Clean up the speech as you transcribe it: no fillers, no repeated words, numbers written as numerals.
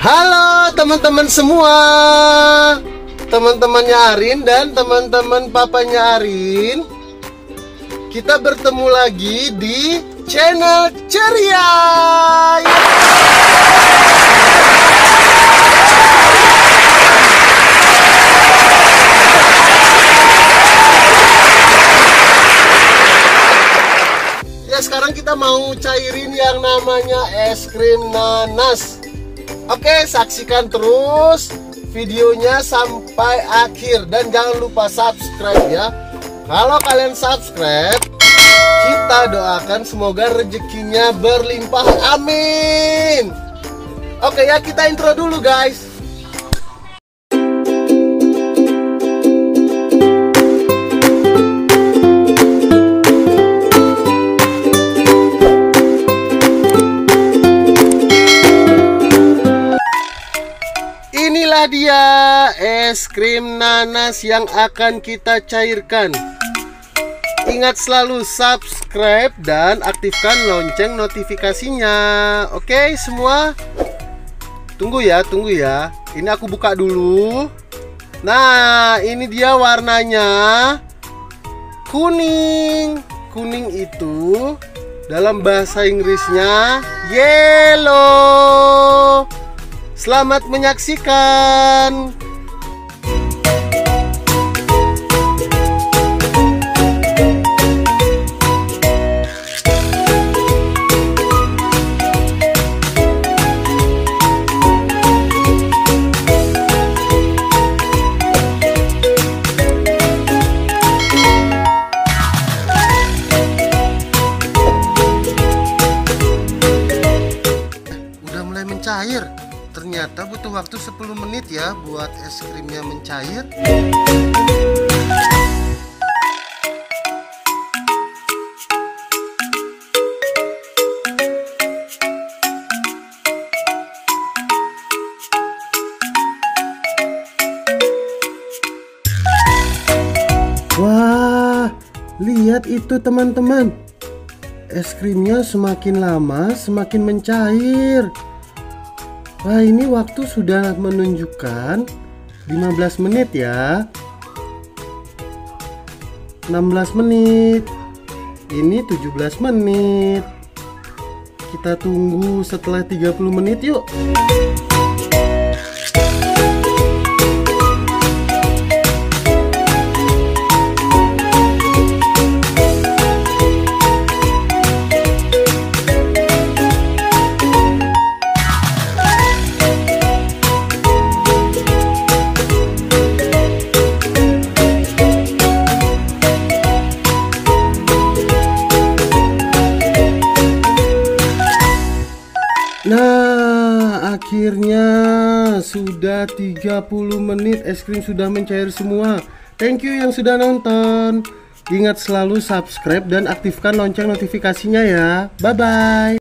Halo teman-teman semua, teman-temannya Arin dan teman-teman papanya Arin. Kita bertemu lagi di channel Ceria. Ya, sekarang kita mau cairin yang namanya es krim nanas. Oke, saksikan terus videonya sampai akhir dan jangan lupa subscribe ya. Kalau kalian subscribe, kita doakan semoga rezekinya berlimpah, amin. Oke ya, kita intro dulu guys. Inilah dia es krim nanas yang akan kita cairkan. Ingat selalu subscribe dan aktifkan lonceng notifikasinya. Oke semua, tunggu ya. Ini aku buka dulu. Nah, ini dia warnanya kuning. Kuning itu dalam bahasa Inggrisnya yellow. Selamat menyaksikan. Udah mulai mencair. Ternyata butuh waktu 10 menit ya buat es krimnya mencair. Wah, lihat itu teman-teman. Es krimnya semakin lama semakin mencair. Wah, ini waktu sudah menunjukkan 15 menit ya. 16 menit. Ini 17 menit. Kita tunggu setelah 30 menit yuk. Nah, akhirnya sudah 30 menit es krim sudah mencair semua. Thank you yang sudah nonton. Ingat selalu subscribe dan aktifkan lonceng notifikasinya ya. Bye bye.